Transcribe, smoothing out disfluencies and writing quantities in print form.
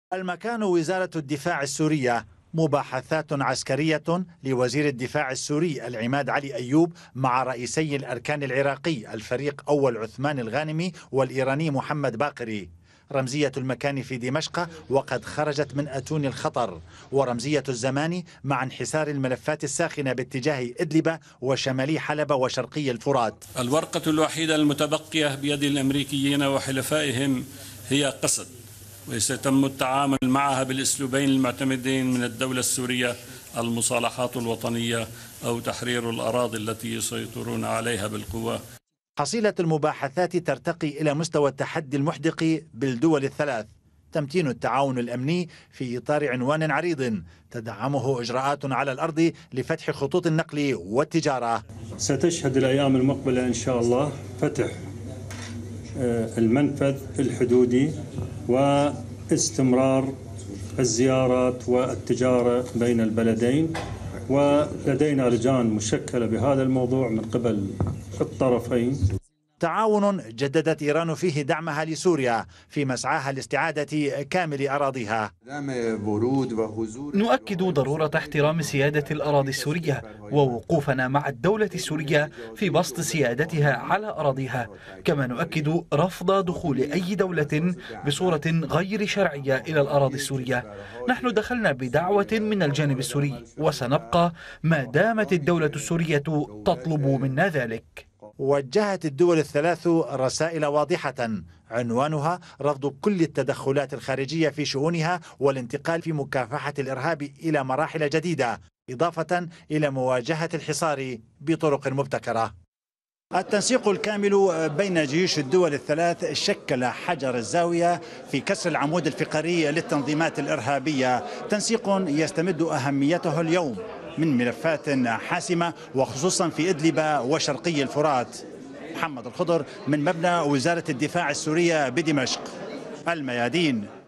المكان وزارة الدفاع السورية. مباحثات عسكرية لوزير الدفاع السوري العماد علي أيوب مع رئيسي الأركان العراقي الفريق أول عثمان الغانمي والإيراني محمد باقري. رمزية المكان في دمشق وقد خرجت من أتون الخطر، ورمزية الزمان مع انحسار الملفات الساخنة باتجاه إدلب وشمالي حلب وشرقي الفرات. الورقة الوحيدة المتبقية بيد الأمريكيين وحلفائهم هي قسد، وسيتم التعامل معها بالأسلوبين المعتمدين من الدولة السورية: المصالحات الوطنية أو تحرير الأراضي التي يسيطرون عليها بالقوة. حصيلة المباحثات ترتقي إلى مستوى التحدي المحدق بالدول الثلاث: تمتين التعاون الأمني في إطار عنوان عريض تدعمه إجراءات على الأرض لفتح خطوط النقل والتجارة. ستشهد الأيام المقبلة إن شاء الله فتح المنفذ الحدودي واستمرار الزيارات والتجارة بين البلدين، ولدينا لجان مشكلة بهذا الموضوع من قبل الطرفين. تعاون جددت إيران فيه دعمها لسوريا في مسعاها لاستعادة كامل أراضيها. نؤكد ضرورة احترام سيادة الأراضي السورية ووقوفنا مع الدولة السورية في بسط سيادتها على أراضيها، كما نؤكد رفض دخول أي دولة بصورة غير شرعية إلى الأراضي السورية. نحن دخلنا بدعوة من الجانب السوري وسنبقى ما دامت الدولة السورية تطلب منا ذلك. وجهت الدول الثلاث رسائل واضحة عنوانها رفض كل التدخلات الخارجية في شؤونها والانتقال في مكافحة الإرهاب إلى مراحل جديدة، إضافة إلى مواجهة الحصار بطرق مبتكرة. التنسيق الكامل بين جيوش الدول الثلاث شكل حجر الزاوية في كسر العمود الفقري للتنظيمات الإرهابية، تنسيق يستمد أهميته اليوم من ملفات حاسمة وخصوصا في إدلب وشرقي الفرات. محمد الخضر من مبنى وزارة الدفاع السورية بدمشق، الميادين.